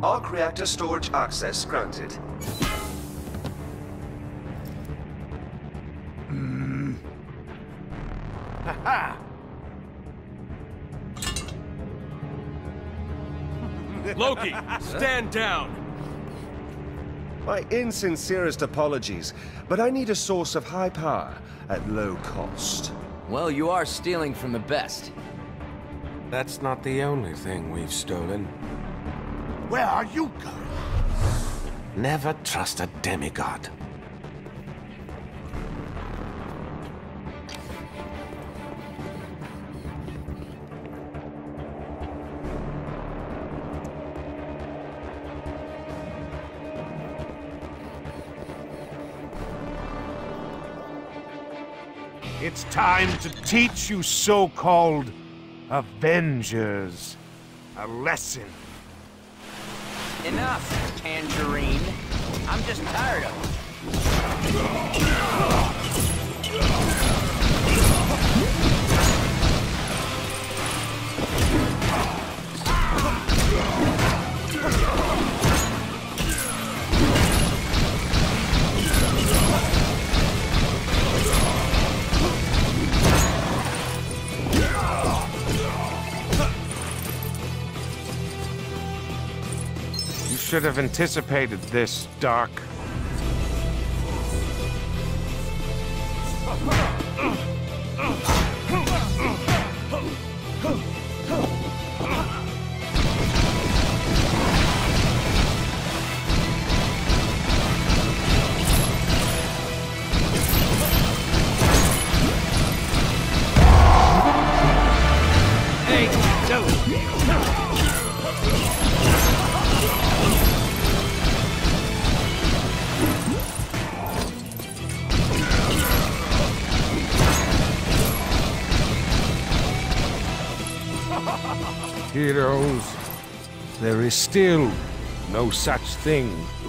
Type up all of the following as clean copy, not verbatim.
Arc reactor storage access granted. Ha-ha! Loki, stand down! My insincerest apologies, but I need a source of high power at low cost. Well, you are stealing from the best. That's not the only thing we've stolen. Where are you going? Never trust a demigod. It's time to teach you so-called Avengers a lesson. Enough, Tangerine. I'm just tired of it. Should have anticipated this, Doc. Hey, no! Heroes, there is still no such thing.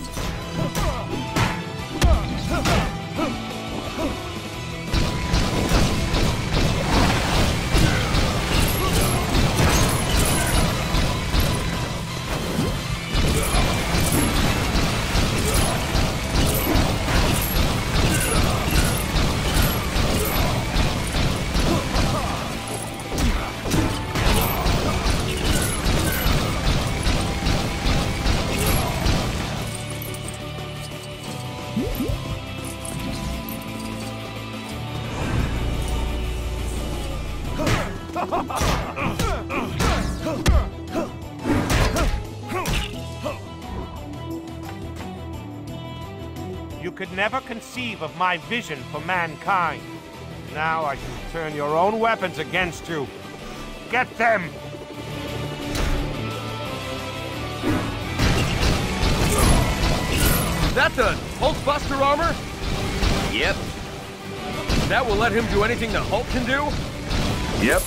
You could never conceive of my vision for mankind. Now I shall turn your own weapons against you. Get them! That the Hulkbuster armor? Yep. That will let him do anything the Hulk can do? Yep.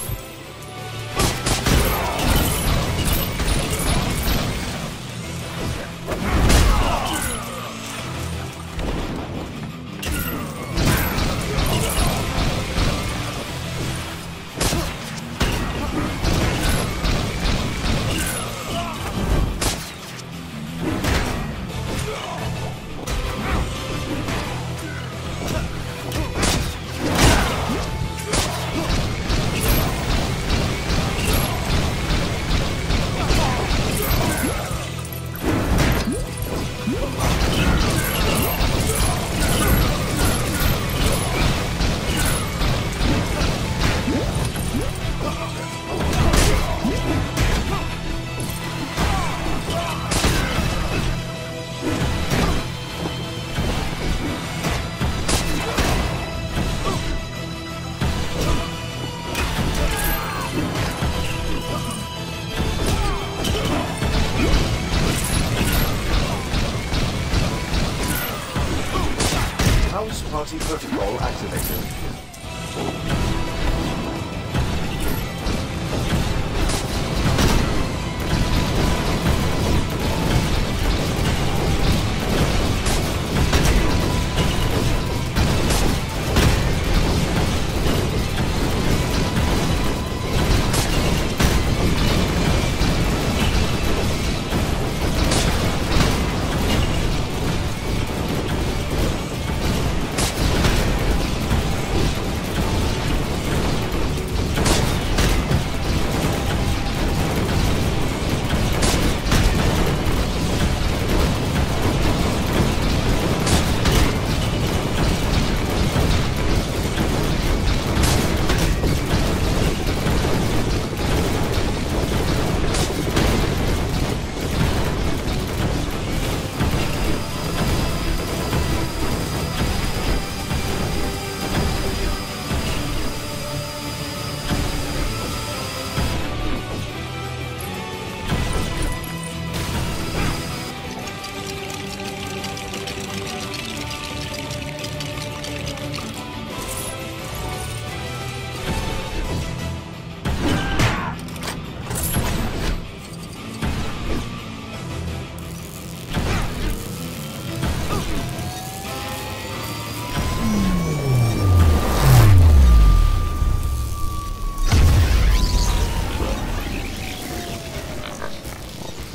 House party protocol activated.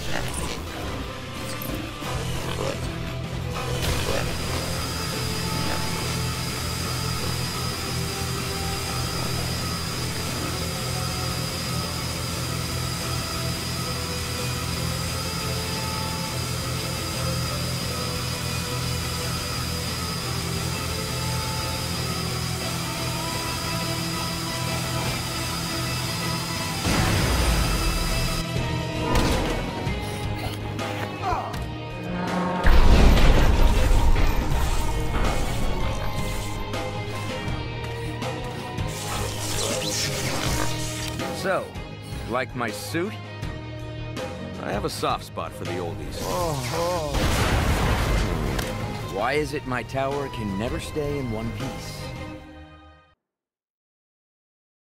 So, like my suit? I have a soft spot for the oldies. Why is it my tower can never stay in one piece?